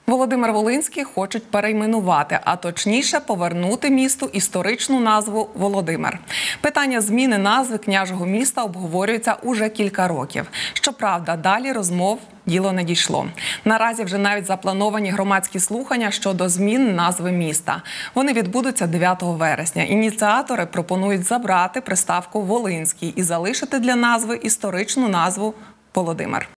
Володимир-Волинський хочуть перейменувати, а точніше повернути місту історичну назву Володимир. Питання зміни назви княжого міста обговорюється уже кілька років. Щоправда, далі розмов діло не дійшло. Наразі вже навіть заплановані громадські слухання щодо змін назви міста. Вони відбудуться 9 вересня. Ініціатори пропонують забрати приставку «Волинський» і залишити для назви історичну назву Володимир.